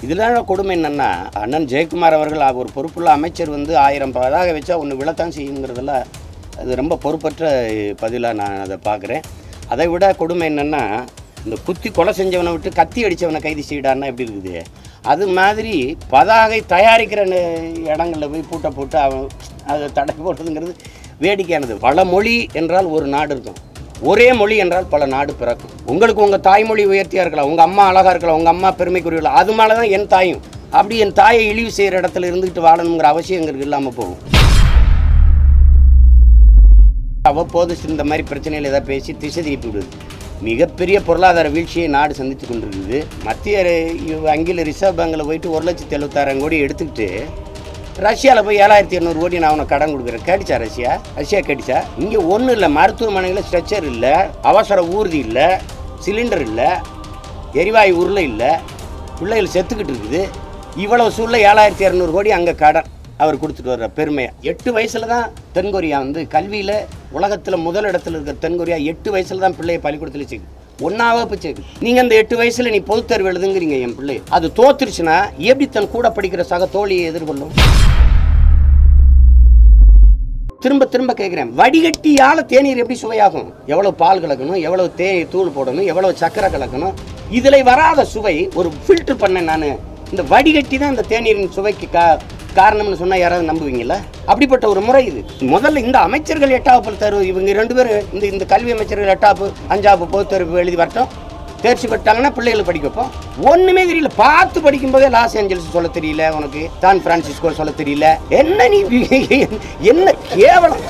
இதில் கொடுமை என்னென்னா, அண்ணன் ஜெயக்குமார் அவர்கள் ஒரு பொறுப்புள்ள அமைச்சர் வந்து 1000 பதாக வச்சா ஒன்று விழத்தான் செய்யுங்கிறதெல்லாம் அது ரொம்ப பொறுப்பற்ற பதிலாக நான் அதை பார்க்குறேன். அதை விட கொடுமை என்னென்னா, இந்த குத்தி கொலை செஞ்சவனை விட்டு கத்தி அடித்தவனை கைது செய்யிடான்னா எப்படி இருக்குது? அது மாதிரி பதாகை தயாரிக்கிற இடங்களில் போய் பூட்டை போட்டு அவன் அதை தடை போடுறதுங்கிறது வேடிக்கையானது. பல மொழி என்றால் ஒரு நாடு இருக்கும், ஒரே மொழி என்றால் பல நாடு பிறக்கும். உங்களுக்கு உங்கள் தாய்மொழி உயர்த்தியாக இருக்கலாம், உங்கள் அம்மா அழகாக இருக்கலாம், உங்கள் அம்மா பெருமைக்குரியலாம், அது மேலே தான் என் தாயும். அப்படி என் தாயை இழிவு செய்கிற இடத்துல இருந்துக்கிட்டு வாழணுங்கிற அவசியங்கிறது இல்லாமல் போகும். அவ்வப்போது இந்த மாதிரி பிரச்சனைகள் ஏதாவது பேசி திசை திருப்பி விடுது. மிகப்பெரிய பொருளாதார வீழ்ச்சியை நாடு சந்தித்து கொண்டிருக்குது. மத்திய வங்கியில் ரிசர்வ் பேங்கில் போயிட்டு 1,76,000 கோடி எடுத்துக்கிட்டு ரஷ்யாவில் போய் 7,200 கோடி நான் அவனை கடன் கொடுக்குறேன். கேட்டுச்சா ரஷ்யா கேட்டுச்சா? இங்கே ஒன்றும் இல்லை, மருத்துவமனையில் ஸ்ட்ரெச்சர் இல்லை, அவசர ஊர்தி இல்லை, சிலிண்டர் இல்லை, எரிவாயு உருளை இல்லை, பிள்ளைகள் செத்துக்கிட்டு இருக்குது. இவ்வளவு சூழ்நிலை 7,200 கோடி அங்கே கடன் அவர் கொடுத்துட்டு வர்ற பெருமையாக. 8 வயசில் தான் தென்கொரியா வந்து கல்வியில் உலகத்தில் முதல் இடத்துல இருக்கிற தென்கொரியா 8 வயசில் தான் பிள்ளையை பள்ளிக்கூடத்தில் சேர்க்குது, 1ஆம் வகுப்பு சேர்க்குது. நீங்கள் அந்த 8 வயசில் நீ பொதுத்தேர்வு எழுதுங்கிறீங்க. என் பிள்ளை அது தோத்துருச்சுன்னா எப்படி தன் கூட படிக்கிற சக தோழியை எதிர்கொள்ளும்? திரும்ப திரும்ப கேட்குறேன், வடிகட்டியால் தேநீர் எப்படி சுவையாகும்? எவ்வளோ பால் கலக்கணும், எவ்வளோ தூள் போடணும், எவ்வளோ சக்கரை கலக்கணும், இதில் வராத சுவை ஒரு ஃபில்டர் பண்ணேன் நான். இந்த வடிகட்டி தான் இந்த தேநீரின் சுவைக்கு காரணம்னு சொன்னால் யாராவது நம்புவீங்களா? அப்படிப்பட்ட ஒரு முறை இது. முதல்ல இந்த அமைச்சர்கள் 8ஆம் தேர்வு, இவங்க 2 பேரும் இந்த கல்வி அமைச்சர்கள் 8ஆம் 5ஆம் பொதுத் தேர்வு எழுதி வரட்டும், தேர்ச்சி பெற்றாங்கன்னா பிள்ளைகளுக்கு படிக்க வைப்போம். ஒன்றுமே தெரியல, பார்த்து படிக்கும்போதே லாஸ் ஏஞ்சல்ஸ் சொல்ல தெரியல, உனக்கு சான் பிரான்சிஸ்கோ சொல்ல தெரியல. என்ன நீ என்ன கேவலம்!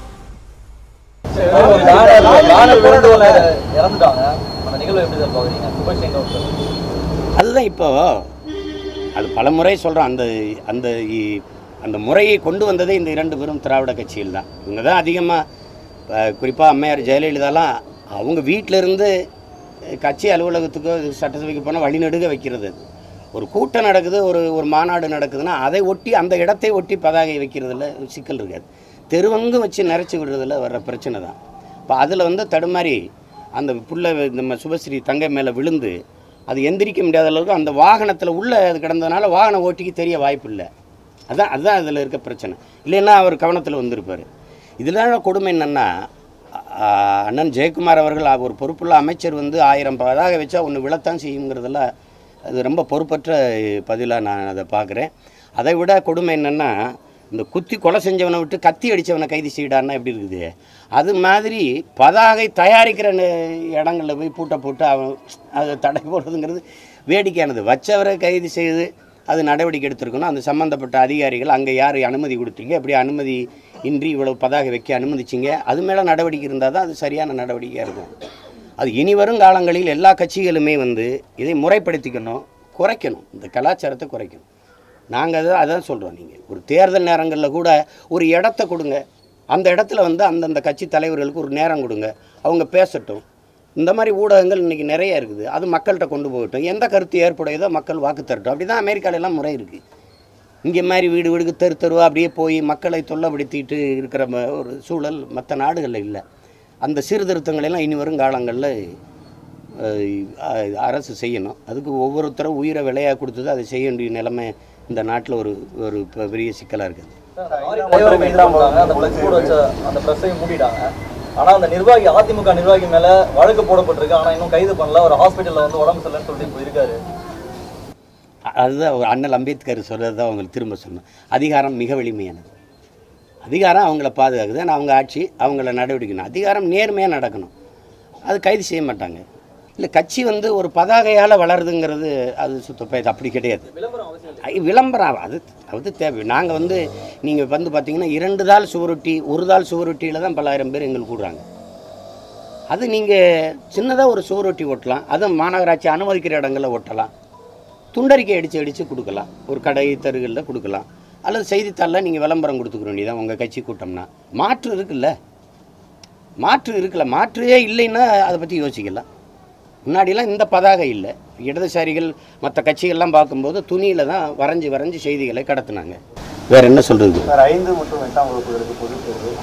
அதுதான் இப்போ அது பல முறை சொல்கிறோம். அந்த முறையை கொண்டு வந்ததே இந்த 2 பேரும் திராவிட கட்சியில் தான். இவங்க தான் அதிகமாக, குறிப்பாக அம்மையார் ஜெயலலிதாலாம் அவங்க வீட்டிலேருந்து கட்சி அலுவலகத்துக்கோ சட்டசபைக்கு போனால் வழிநடுக வைக்கிறது. ஒரு கூட்டம் நடக்குது, ஒரு மாநாடு நடக்குதுன்னா அதை ஒட்டி, அந்த இடத்தை ஒட்டி பதாகை வைக்கிறதுல சிக்கல் இருக்காது. தெருவங்கும் வச்சு நிறச்சி விடுறதுல வர்ற பிரச்சனை தான். இப்போ அதில் வந்து தடுமாறி அந்த புள்ள நம்ம சுபஸ்ரீ தங்கை மேலே விழுந்து அது எந்திரிக்க முடியாத அளவுக்கு அந்த வாகனத்தில் உள்ளே அது கிடந்ததுனால வாகன ஓட்டிக்கு தெரிய வாய்ப்பு இல்லை. அதுதான் அதில் இருக்க பிரச்சனை. இல்லைன்னா அவர் கவனத்தில் வந்திருப்பார். இதில் கொடுமை என்னென்னா, அண்ணன் ஜெயக்குமார் அவர்கள் ஒரு பொறுப்புள்ள அமைச்சர் வந்து 1000 பதாக வச்சா ஒன்று விழத்தான் செய்யுங்கிறதெல்லாம் அது ரொம்ப பொறுப்பற்ற பதிலாக நான் அதை பார்க்குறேன். அதை விட கொடுமை என்னென்னா, இந்த குத்தி கொலை செஞ்சவனை விட்டு கத்தி அடித்தவனை கைது செய்யிடான்னா எப்படி இருக்குது? அது மாதிரி பதாகை தயாரிக்கிற இடங்களில் போய் பூட்டை போட்டு அவன் அதை தடை போடுறதுங்கிறது வேடிக்கையானது. வச்சவரை கைது செய்து அது நடவடிக்கை எடுத்திருக்கணும். அந்த சம்மந்தப்பட்ட அதிகாரிகள் அங்கே யார் அனுமதி கொடுத்தீங்க, எப்படி அனுமதி இன்றி இவ்வளவு பதாகை வைக்க அனுமதிச்சிங்க, அது மேலே நடவடிக்கை இருந்தால் தான் அது சரியான நடவடிக்கையாக இருக்கும். அது இனி வரும் காலங்களில் எல்லா கட்சிகளுமே வந்து இதை முறைப்படுத்திக்கணும், குறைக்கணும், இந்த கலாச்சாரத்தை குறைக்கணும். நாங்கள் அதான் சொல்கிறோம். நீங்கள் ஒரு தேர்தல் நேரங்களில் கூட ஒரு இடத்த கொடுங்க, அந்த இடத்துல வந்து அந்தந்த கட்சி தலைவர்களுக்கு ஒரு நேரம் கொடுங்க, அவங்க பேசட்டும். இந்த மாதிரி ஊடகங்கள் இன்றைக்கி நிறைய இருக்குது, அது மக்கள்கிட்ட கொண்டு போகட்டும். எந்த கருத்து ஏற்புடையதோ மக்கள் வாக்கு தரட்டும். அப்படி தான் அமெரிக்காலெல்லாம் முறை இருக்குது. இங்கே மாதிரி வீடு வீடுக்கு தெருவா அப்படியே போய் மக்களை தொல்லைப்படுத்திட்டு இருக்கிற ஒரு சூழல் மற்ற நாடுகளில் இல்லை. அந்த சீர்திருத்தங்களெல்லாம் இனி வரும் காலங்களில் அரசு செய்யணும். அதுக்கு ஒவ்வொருத்தரும் உயிரை விலையாக கொடுத்தது அதை செய்ய வேண்டிய நிலைமை இந்த நாட்டில் ஒரு பெரிய சிக்கலாக இருக்குது. ஆனால் அந்த நிர்வாகி, அதிமுக நிர்வாகி மேலே வழக்கு போடப்பட்டிருக்கு, ஆனால் இன்னும் கைது பண்ணல. ஒரு ஹாஸ்பிட்டலில் வந்து உடம்பு சரியில்லைன்னு சொல்லிட்டு போயிருக்காரு. அதுதான் அண்ணல் அம்பேத்கர் சொல்கிறது தான் அவங்களுக்கு திரும்ப சொன்னோம். அதிகாரம் மிக வலிமையானது. அதிகாரம் அவங்கள பாதுகாக்குது, ஆனால் அவங்க ஆட்சி அவங்கள நடவடிக்கணும். அதிகாரம் நேர்மையாக நடக்கணும், அது கைது செய்ய மாட்டாங்க. இல்லை கட்சி வந்து ஒரு பதாகையால் வளருதுங்கிறது அது சுத்தப்ப அப்படி கிடையாது. விளம்பரம் அது தேவை. நாங்கள் வந்து நீங்கள் வந்து பார்த்தீங்கன்னா 2 தாள் சுவரொட்டி 1 தாள் சுவரொட்டியில் தான் பல ஆயிரம் பேர் எங்களுக்கு கூடுறாங்க. அது நீங்கள் சின்னதாக ஒரு சுவரொட்டி ஓட்டலாம், அதுவும் மாநகராட்சி அனுமதிக்கிற இடங்களில் ஓட்டலாம், துண்டறிக்கை அடித்து கொடுக்கலாம், ஒரு கடை தெருகளில் கொடுக்கலாம், அல்லது செய்தித்தாளில் நீங்கள் விளம்பரம் கொடுத்துக்க வேண்டியதான் உங்கள் கட்சி கூட்டம்னா. மாற்று இருக்குல்ல, மாற்றே இல்லைன்னா அதை பற்றி யோசிக்கலாம். முன்னாடிலாம் இந்த பதாகை இல்லை. இடதுசாரிகள் மற்ற கட்சிகள்லாம் பார்க்கும்போது துணியில் தான் வரைஞ்சி செய்திகளை கடத்தினாங்க. வேறு என்ன சொல்கிறது? 5 மற்றும் 8ஆம் வகுப்புகளுக்கு பொதுத் தேர்வு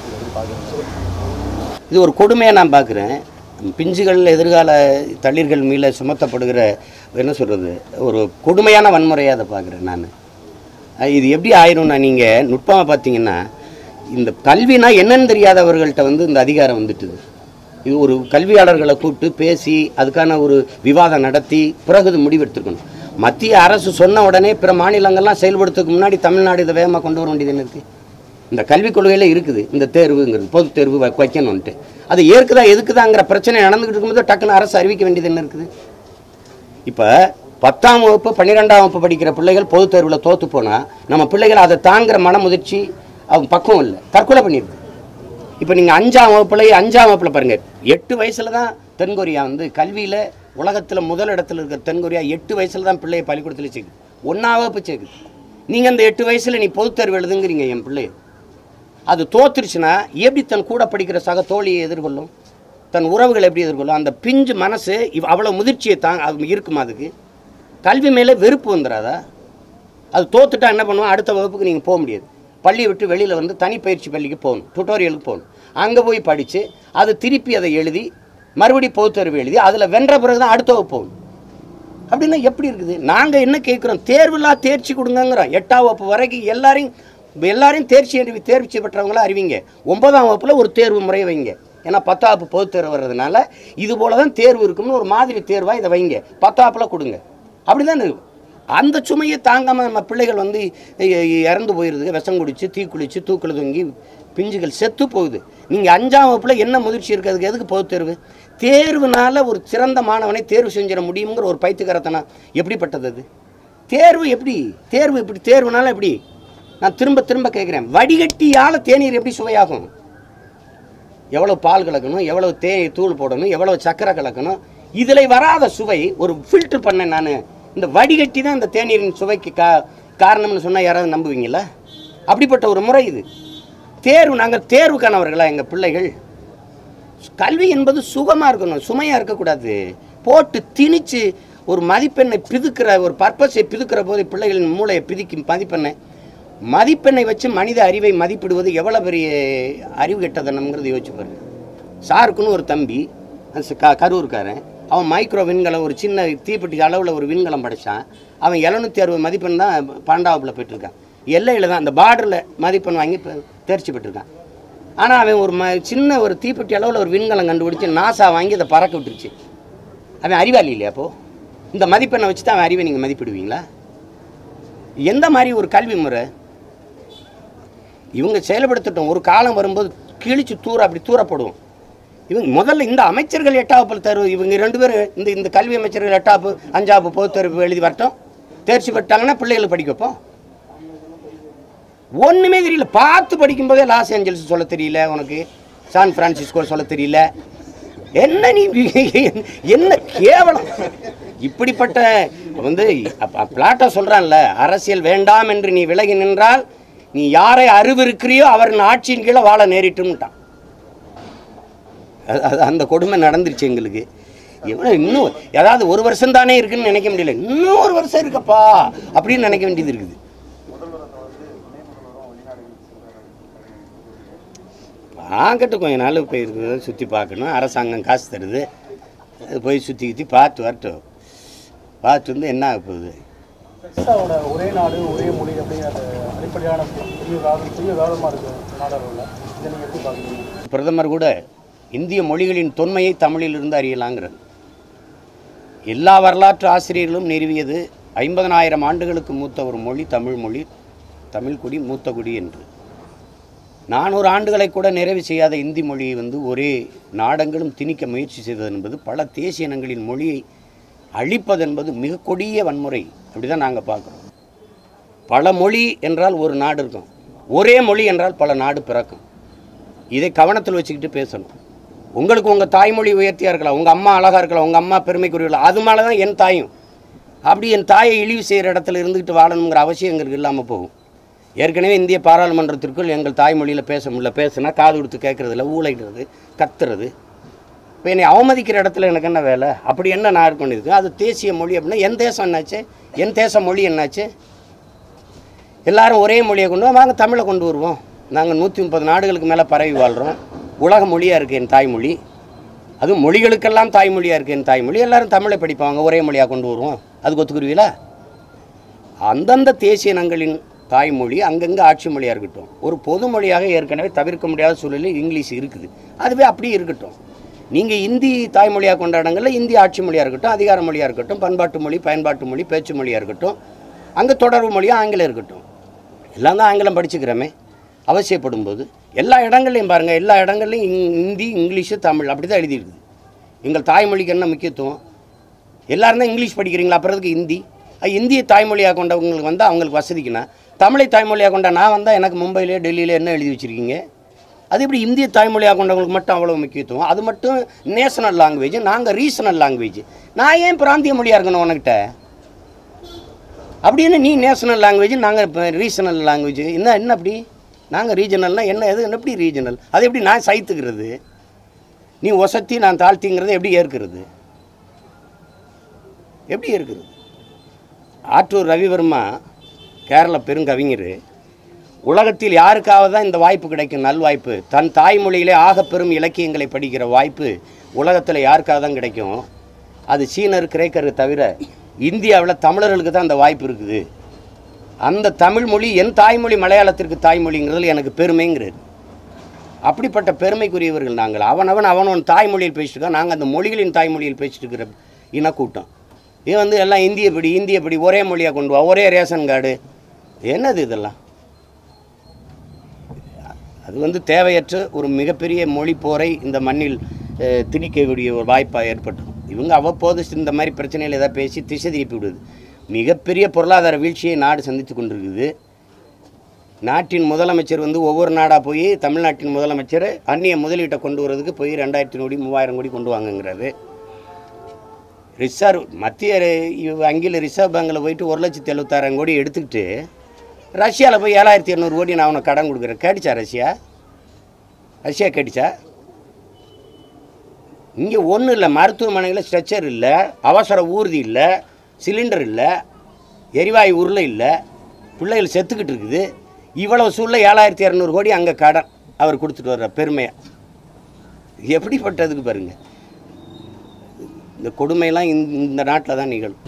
இது ஒரு கொடுமையாக நான் பார்க்குறேன். பிஞ்சுகள் எதிர்கால தளிர்கள் மேலே சுமத்தப்படுகிற என்ன சொல்கிறது, ஒரு கொடுமையான வன்முறையாக அதை பார்க்குறேன் நான். இது எப்படி ஆயிரும்னா, நீங்கள் நுட்பமாக பார்த்தீங்கன்னா, இந்த கல்வினா என்னன்னு தெரியாதவர்கள்ட்ட இந்த அதிகாரம் வந்துட்டுது. இது ஒரு கல்வியாளர்களை கூப்பிட்டு பேசி அதுக்கான ஒரு விவாதம் நடத்தி பிறகு இது முடிவெடுத்துருக்கணும். மத்திய அரசு சொன்ன உடனே பிற மாநிலங்கள்லாம் செயல்படுத்துறதுக்கு முன்னாடி தமிழ்நாடு இதை வேகமாக கொண்டு வர வேண்டியது என்ன இருக்குது? இந்த கல்விக் கொள்கையில் இருக்குது இந்த தேர்வுங்கிறது, பொது தேர்வு வைக்கணும்ன்ட்டு. அது ஏற்குதா எதுக்குதாங்கிற பிரச்சனை நடந்துக்கிட்டு இருக்கும்போது டக்குன்னு அரசு அறிவிக்க வேண்டியது என்ன இருக்குது? இப்போ 10ஆம் வகுப்பு 12ஆம் வகுப்பு படிக்கிற பிள்ளைகள் பொது தேர்வில் தோற்று போனால் நம்ம பிள்ளைகள் அதை தாங்கிற மன முதிர்ச்சி அவங்க பக்குவம் இல்லை, தற்கொலை பண்ணிடுது. இப்போ நீங்கள் 5ஆம் வகுப்பில் பாருங்கள், 8 வயசில் தான் தென்கொரியா கல்வியில் உலகத்தில் முதல் இடத்துல இருக்கிற தென்கொரியா 8 வயசில் தான் பிள்ளையை பள்ளிக்கூடத்தில் சேர்க்குது, 1ஆம் வகுப்பு சேர்க்குது. நீங்கள் அந்த 8 வயசில் நீ பொது தேர்வு எழுதுங்கிறீங்க. என் பிள்ளை அது தோத்துருச்சுன்னா எப்படி தன் கூட படிக்கிற சக தோழியை எதிர்கொள்ளும், தன் உறவுகளை எப்படி எதிர்கொள்ளும்? அந்த பிஞ்சு மனசு அவ்வளோ முதிர்ச்சியை அது இருக்குமா? அதுக்கு கல்வி மேலே வெறுப்பு வந்துடாதா? அது தோத்துட்டா என்ன பண்ணுவோம்? அடுத்த வகுப்புக்கு நீங்கள் போக முடியாது. பள்ளியை விட்டு வெளியில் தனி பயிற்சி பள்ளிக்கு போகணும், டுட்டோரியலுக்கு போகணும். அங்கே போய் படித்து அது திருப்பி அதை எழுதி மறுபடியும் பொது தேர்வு எழுதி அதில் வென்ற பிறகு தான் அடுத்த வகுப்பு போகணும். அப்படின்னா எப்படி இருக்குது? நாங்கள் என்ன கேட்குறோம்? தேர்வுலாம் தேர்ச்சி கொடுங்கிறோம். 8ஆம் வகுப்பு வரைக்கும் எல்லாரையும் தேர்ச்சி பெற்றவங்களாம் அறிவிங்க. 9ஆம் வகுப்பில் ஒரு தேர்வு முறையை வைங்க. ஏன்னா 10ஆம் வகுப்பு பொது தேர்வு வர்றதுனால இது போல தான் தேர்வு இருக்கும்னு ஒரு மாதிரி தேர்வாக இதை வைங்க. 10ஆம் வகுப்பில் கொடுங்க. அப்படி தான் இருக்கும். அந்த சுமையை தாங்காமல் நம்ம பிள்ளைகள் இறந்து போயிடுது. விஷம் குடித்து தீக்குளித்து தூக்கில் தொங்கி பிஞ்சுகள் செத்து போகுது. நீங்கள் 5ஆம் வகுப்பில் என்ன முதிர்ச்சி இருக்கிறதுக்கு எதுக்கு பொது தேர்வு? தேர்வுனால ஒரு சிறந்த மாணவனை தேர்வு செஞ்சிட முடியுங்கிற ஒரு பைத்தியக்காரத்தனம் எப்படிப்பட்டது அது? தேர்வு எப்படி? தேர்வுனால எப்படி? நான் திரும்ப திரும்ப கேட்குறேன், வடிகட்டியால் தேநீர் எப்படி சுவையாகும்? எவ்வளோ பால் கலக்கணும், எவ்வளோ தூள் போடணும், எவ்வளோ சக்கரை கலக்கணும், இதில் வராத சுவை ஒரு ஃபில்டர் பண்ணேன் நான். இந்த வடிகட்டி தான் இந்த தேநீரின் சுவைக்கு காரணம்னு சொன்னால் யாராவது நம்புவீங்களா? அப்படிப்பட்ட ஒரு முறை இது. நாங்கள் தேர்வுக்கானவர்களா? எங்கள் பிள்ளைகள் கல்வி என்பது சுகமாக இருக்கணும், சுமையாக இருக்கக்கூடாது. போட்டு திணிச்சு ஒரு மதிப்பெண்ணை பிதுக்கிற, ஒரு பர்பஸை பிதுக்கிற போது பிள்ளைகளின் மூளையை பிதுக்கி மதிப்பெண்ணை வச்சு மனித அறிவை மதிப்பிடுவது எவ்வளோ பெரிய அறிவு கெட்டதனம்ங்கிறது யோசிச்சு பாருங்க. சாருக்குன்னு ஒரு தம்பி கரூர்காரன், அவன் மைக்ரோ விண்கலம் ஒரு சின்ன தீப்பெட்டி அளவில் ஒரு விண்கலம் படைத்தான். அவன் 760 மதிப்பெண் தான் 12ஆம் வகுப்பில் பெற்றிருக்கான். எல்லையில் தான் அந்த பார்டரில் மதிப்பெண் வாங்கி தேர்ச்சி பெற்றிருக்கான். ஆனால் அவன் ஒரு சின்ன ஒரு தீப்பெட்டி அளவில் ஒரு விண்கலம் கண்டுபிடிச்சி நாசா வாங்கி அதை பறக்க விட்டுருச்சு. அவன் அறிவாளி இல்லையா? அப்போது இந்த மதிப்பெண்ணை வச்சு தான் அவன் அறிவை நீங்கள் மதிப்பிடுவீங்களா? எந்த மாதிரி ஒரு கல்வி முறை இவங்க செயல்படுத்தட்டும். ஒரு காலம் வரும்போது கிழிச்சு அப்படி தூரப்படுவோம். இவங்க முதல்ல இந்த அமைச்சர்கள் 8ஆம் வகுப்பு தேர்வு, இவங்க 2 பேரும் இந்த கல்வி அமைச்சர்கள் 8ஆம் வகுப்பு 5ஆம் வகுப்பு பொது தேர்வு எழுதி வரட்டும். தேர்ச்சி பெற்றாங்கன்னா பிள்ளைகளுக்கு படிக்க வைப்போம். ஒன்றுமே தெரியல. பார்த்து படிக்கும்போதே லாஸ் ஏஞ்சல்ஸ் சொல்ல தெரியல, உனக்கு சான் பிரான்சிஸ்கோ சொல்ல தெரியல. என்ன நீ என்ன கேவலம்! இப்படிப்பட்ட பிளாட்டோ சொல்கிறான்ல, அரசியல் வேண்டாம் என்று நீ விலகி நின்றால் நீ யாரை அறிவிருக்கிறியோ அவரின் ஆட்சியின் கீழே வாழ நேரிட்டும்ட்டான். அந்த கொடுமை நடந்துருச்சு எங்களுக்கு. இன்னும் ஏதாவது ஒரு வருஷம் தானே இருக்குன்னு நினைக்க முடியல, இன்னும் ஒரு வருஷம் இருக்கப்பா அப்படின்னு நினைக்க வேண்டியது இருக்குது. பார்க்கட்டும், கொஞ்ச நாள் போய் இருக்கிறத சுற்றி பார்க்கணும். அரசாங்கம் காசு தருது, அது போய் சுற்றி பார்த்து வரட்டும். பார்த்து என்ன ஆக போகுது? ஒரே நாடு ஒரே மொழி அப்படிங்கிற அடிப்படையான பெரிய விவாதமாக இருக்குது நாடாளுவில். இதை நீங்கள் எப்படி பார்க்குறீங்க? பிரதமர் கூட இந்திய மொழிகளின் தொன்மையை தமிழிலிருந்து அறியலாங்கிறது. எல்லா வரலாற்று ஆசிரியர்களும் நிறுவியது 50,000 ஆண்டுகளுக்கு மூத்த ஒரு மொழி தமிழ் மொழி, தமிழ் குடி மூத்த குடி என்று. 400 ஆண்டுகளை கூட நிறைவு செய்யாத இந்தி மொழியை ஒரே நாடெங்கிலும் திணிக்க முயற்சி செய்தது என்பது, பல தேசிய இனங்களின் மொழியை அழிப்பது என்பது மிக கொடிய வன்முறை. அப்படி தான் நாங்கள் பார்க்குறோம். பல மொழி என்றால் ஒரு நாடு இருக்கும், ஒரே மொழி என்றால் பல நாடு பிறக்கும். இதை கவனத்தில் வச்சுக்கிட்டு பேசணும். உங்களுக்கு உங்கள் தாய்மொழி உயர்த்தியாக இருக்கலாம், உங்கள் அம்மா அழகாக இருக்கலாம், உங்கள் அம்மா பெருமைக்குரியலாம், அது மேலே தான் என் தாயும். அப்படி என் தாயை இழிவு செய்கிற இடத்துல இருந்துக்கிட்டு வாழணுங்கிற அவசியம் எங்களுக்கு இல்லாமல் போகும். ஏற்கனவே இந்திய பாராளுமன்றத்திற்குள் எங்கள் தாய்மொழியில் பேச முடியல, பேசுனா காது கொடுத்து கேட்குறதில்ல, ஊழைகிறது, கத்துறது. இப்போ என்னை அவமதிக்கிற இடத்துல எனக்கு என்ன வேலை? அப்படி என்ன நான் இது பண்ணியிருக்கேன்? அது தேசிய மொழி அப்படின்னா என் தேசம் என்னாச்சு? என் தேச மொழி என்னாச்சு? எல்லாரும் ஒரே மொழியை கொண்டு வாங்க, தமிழை கொண்டு வருவோம். நாங்கள் 130 நாடுகளுக்கு மேலே பரவி வாழ்கிறோம். உலக மொழியாக இருக்குது என் தாய்மொழி. அதுவும் மொழிகளுக்கெல்லாம் தாய்மொழியாக இருக்குது என் தாய்மொழி. எல்லாரும் தமிழை படிப்பாங்க, ஒரே மொழியாக கொண்டு வருவோம். அதுக்கு ஒத்துக்குருவீங்களா? அந்தந்த தேசிய இனங்களின் தாய்மொழி அங்கங்கே ஆட்சி மொழியாக இருக்கட்டும். ஒரு பொது மொழியாக ஏற்கனவே தவிர்க்க முடியாத சூழலில் இங்கிலீஷ் இருக்குது, அதுவே அப்படியே இருக்கட்டும். நீங்கள் இந்தி தாய்மொழியாக கொண்ட இடங்களில் இந்தி ஆட்சி மொழியாக இருக்கட்டும், அதிகார மொழியாக இருக்கட்டும், பண்பாட்டு மொழி, பயன்பாட்டு மொழி, பேச்சு மொழியாக இருக்கட்டும், அங்கே தொடர்பு மொழியாக ஆங்கிலம் இருக்கட்டும். எல்லாம் தான் ஆங்கிலம் படிச்சுக்கிறோமே அவசியப்படும் போது. எல்லா இடங்கள்லையும் பாருங்கள், எல்லா இடங்கள்லையும் ஹிந்தி, இங்கிலீஷு, தமிழ் அப்படி தான் எழுதியிருக்குது. எங்கள் தாய்மொழிக்கு என்ன முக்கியத்துவம்? எல்லோரும் தான் இங்கிலீஷ் படிக்கிறீங்களா, அப்புறதுக்கு ஹிந்தி? இந்திய தாய்மொழியாக கொண்டவங்களுக்கு வந்தால் அவங்களுக்கு வசதிக்குன்னா, தமிழை தாய்மொழியாக கொண்ட நான் வந்தால் எனக்கு மும்பையிலே டெல்லியிலே என்ன எழுதி வச்சுருக்கீங்க? அது இப்படி இந்திய தாய்மொழியாக கொண்டவங்களுக்கு மட்டும் அவ்வளோ முக்கியத்துவம்? அது மட்டும் நேஷனல் லாங்குவேஜ், நாங்கள் ரீசனல் லாங்குவேஜ். நான் ஏன் பிராந்திய மொழியாக இருக்கணும் உனக்கிட்ட? அப்படின்னு நீ நேஷனல் லாங்குவேஜ், நாங்கள் இப்போ ரீசனல் லாங்குவேஜ். என்ன அப்படி? நாங்கள் ரீஜனல்னால் என்ன? எது எப்படி ரீஜனல்? அது எப்படி நான் சைத்துக்கிறது? நீ ஒசத்தி நான் தாழ்த்திங்கிறது எப்படி ஏற்கிறது? எப்படி ஏற்கிறது? ஆற்றூர் ரவிவர்மா கேரள பெருங்கவிஞர், உலகத்தில் யாருக்காவது தான் இந்த வாய்ப்பு கிடைக்கும், நல்வாய்ப்பு, தன் தாய்மொழியிலே ஆகப்பெரும் இலக்கியங்களை படிக்கிற வாய்ப்பு உலகத்தில் யாருக்காக தான் கிடைக்கும்? அது சீனர், கிரேக்கரு தவிர இந்தியாவில் தமிழர்களுக்கு தான் அந்த வாய்ப்பு இருக்குது. அந்த தமிழ் மொழி என் தாய்மொழி மலையாளத்திற்கு தாய்மொழிங்கிறதுல எனக்கு பெருமைங்கிறது. அப்படிப்பட்ட பெருமைக்குரியவர்கள் நாங்கள். அவனவன் தாய்மொழியில் பேசிட்டு இருக்கோம், நாங்கள் அந்த மொழிகளின் தாய்மொழியில் பேசிட்டு இருக்கிற இனக்கூட்டம். இது எல்லாம் இந்தியப்படி ஒரே மொழியாக கொண்டு வா, ஒரே ரேஷன் கார்டு, என்னது இதெல்லாம்? அது தேவையற்ற ஒரு மிகப்பெரிய மொழி போரை இந்த மண்ணில் திணிக்கக்கூடிய ஒரு வாய்ப்பாக ஏற்பட்டது. இவங்க அவ்வப்போது இந்த மாதிரி பிரச்சனைகள் ஏதாவது பேசி திசை திருப்பி விடுது. மிகப்பெரிய பொருளாதார வீழ்ச்சியை நாடு சந்தித்து கொண்டிருக்குது. நாட்டின் முதலமைச்சர் ஒவ்வொரு நாடாக போய் தமிழ்நாட்டின் முதலமைச்சர் அந்நிய முதலீட்டை கொண்டு வரதுக்கு போய் 2000 கோடி 3000 கோடி கொண்டு வாங்குங்கிறாரு. ரிசர்வ் மத்திய வங்கியில் ரிசர்வ் பேங்கில் போயிட்டு 1,76,000 கோடி எடுத்துக்கிட்டு ரஷ்யாவில் போய் 7,200 கோடி நான் அவனை கடன் கொடுக்குறேன். கேட்டுச்சா ரஷ்யா கேட்டுச்சா? இங்கே ஒன்றும் இல்லை, மருத்துவமனையில் ஸ்ட்ரெச்சர் இல்லை, அவசர ஊர்தி இல்லை, சிலிண்டர் இல்லை, எரிவாயு உருளை இல்லை, பிள்ளைகள் செத்துக்கிட்டு இருக்குது. இவ்வளவு சூழல 7,200 கோடி அங்கே கடன் அவர் கொடுத்துட்டு வர்ற பெருமையாக எப்படிப்பட்டதுக்கு பாருங்கள். இந்த கொடுமையெல்லாம் இந்த நாட்டில் தான் நிகழும்.